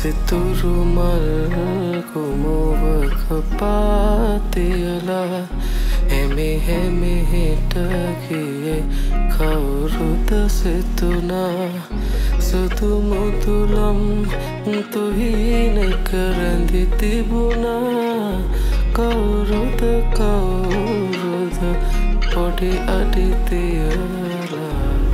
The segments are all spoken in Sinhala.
Situru mal kumuwaka patiyala Hemi hemi hita kiye kawruda situna Sudu mudulam tuhine karandi tibuna Kawruda podi aditiyala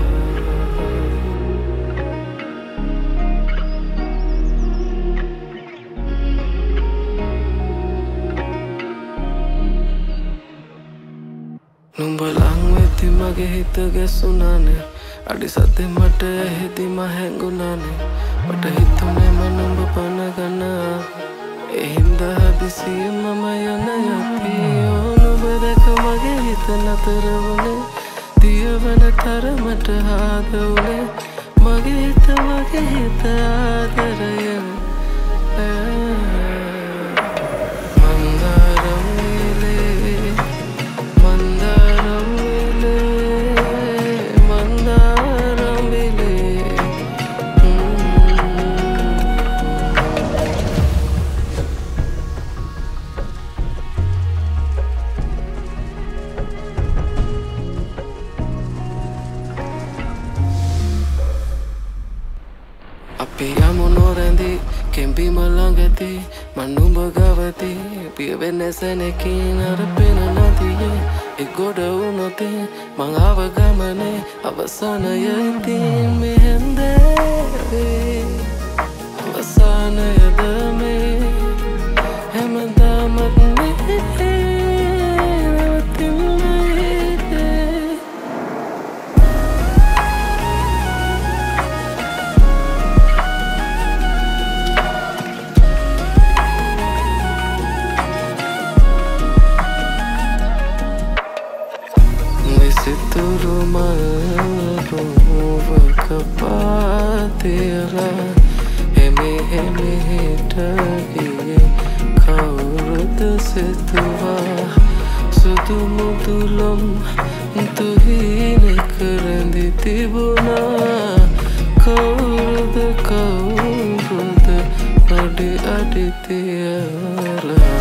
නුඹලං වෙති මගේ හිත ගැසුනානේ අඩි සතේ මට ඇහිදි මහැඟුණානේ මට හිතුනේ නුඹ පන ගන්න ඒ හින්දා හදිසියෙ මම යන යති නුඹ දැක මගේ හිත නතර වුණේ දියවන තරමට ආද වුණේ මගේ හිත ආදරය අපි යමු නොරැඳි කෙම්බිම ළඟදී මං නුඹ ගවදී පිය වෙන්නේ සැනකින් අර පෙන නදියේ ඒ ගොඩ වුණොත් මං ආව ගමනේ අවසානය ඉතින් මෙහෙන්දේ අවසානයද මේ හැමදාමත් Situru mal kumuwaka patiyala Hemi hemi hita kiye kawruda situwa Sudu mudulam tuhine karandi tibuna Kawruda adi aditiyala